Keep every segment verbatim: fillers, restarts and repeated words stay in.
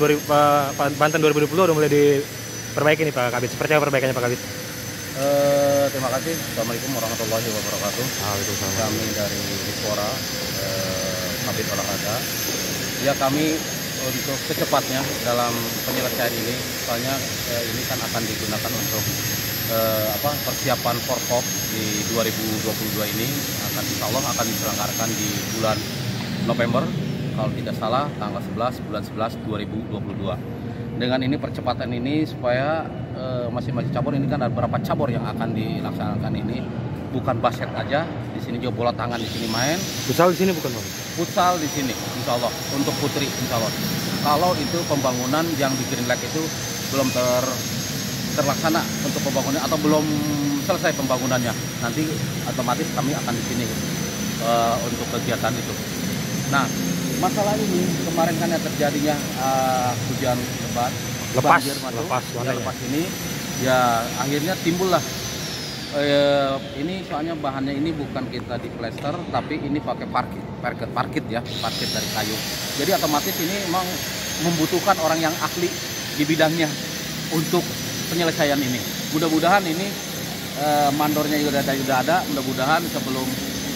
dua ribu, Banten dua ribu dua puluh udah mulai diperbaiki nih Pak Kabid. Seperti apa perbaikannya Pak Kabid? Uh, terima kasih. Assalamualaikum warahmatullahi wabarakatuh. Waalaikumsalam. Kami dari Dispora uh, Kabid Olahraga. Ya, kami untuk secepatnya dalam penyelesaian ini, soalnya uh, ini kan akan digunakan untuk uh, apa persiapan Forkop di dua ribu dua puluh dua ini, akan insya Allah akan diselenggarakan di bulan November, kalau tidak salah tanggal sebelas bulan sebelas dua ribu dua puluh dua. Dengan ini percepatan ini supaya masing-masing uh, cabur, ini kan ada beberapa cabur yang akan dilaksanakan ini, bukan basket aja, di sini juga bola tangan di sini main. Futsal di sini bukan Bang? Futsal di sini, insya Allah untuk putri insya Allah. Kalau itu pembangunan yang di Green Lake itu belum ter terlaksana untuk pembangunan atau belum selesai pembangunannya, nanti otomatis kami akan di sini uh, untuk kegiatan itu. Nah, masalah ini kemarin kan yang terjadinya uh, hujan lebat, lepas, banjir, lepas, ya, lepas ini, ya akhirnya timbullah. Uh, ini soalnya bahannya ini bukan kita di plester, tapi ini pakai parkit, parkit, parkit ya, parkit dari kayu. Jadi otomatis ini memang membutuhkan orang yang ahli di bidangnya untuk penyelesaian ini. Mudah-mudahan ini uh, mandornya juga ada, juga ada. Mudah-mudahan sebelum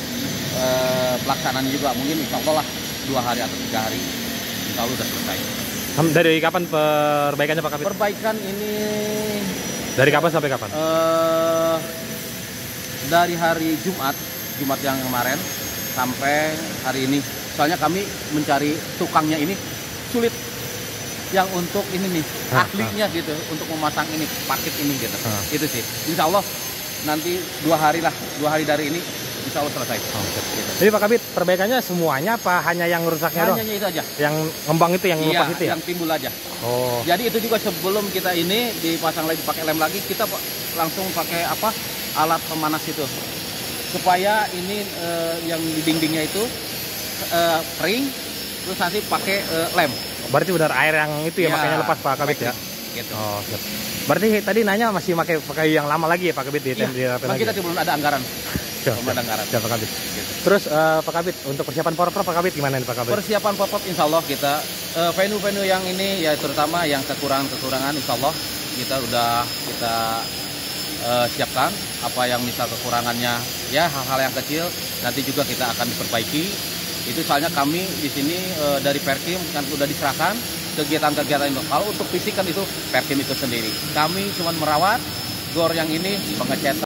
uh, pelaksanaan juga mungkin insya Allah lah dua hari atau tiga hari insya Allah udah selesai. Dari kapan perbaikannya Pak Kabid? Perbaikan ini dari kapan sampai kapan? Uh, dari hari Jumat, Jumat yang kemarin sampai hari ini. Soalnya kami mencari tukangnya ini sulit, yang untuk ini nih ha, ahlinya ha. gitu, untuk memasang ini parkit ini gitu. Ha. Itu sih. Insya Allah nanti dua hari lah, dua hari dari ini insya Allah selesai. Oh, gitu. Jadi Pak Kabid, perbaikannya semuanya apa hanya yang rusaknya doang? Hanya itu aja. Yang ngembang itu, yang iya, lepas itu ya? Yang timbul aja. Oh. Jadi itu juga sebelum kita ini dipasang lagi pakai lem lagi, kita langsung pakai apa? Alat pemanas itu. Supaya ini uh, yang di dindingnya itu uh, kering, terus nanti pakai uh, lem. Berarti benar air yang itu ya, ya makanya lepas Pak Kabid ya? Gitu. Oh, siap. Berarti tadi nanya masih pakai pakai yang lama lagi ya Pak Kabid? Iya, di lagi kita belum ada anggaran. Siap, belum ada anggaran. Siap Pak Kabid. Gitu. Terus uh, Pak Kabid, untuk persiapan Forkop Pak Kabid gimana nih Pak Kabid? Persiapan Forkop insya Allah kita uh, venue-venue yang ini ya, terutama yang kekurangan-kekurangan insya Allah kita udah kita uh, siapkan. Apa yang misal kekurangannya ya hal-hal yang kecil nanti juga kita akan diperbaiki. Itu soalnya kami di sini uh, dari Perkim kan sudah diserahkan kegiatan-kegiatan itu. Kalau untuk fisik kan itu Perkim itu sendiri. Kami cuma merawat gor yang ini, pengecetan.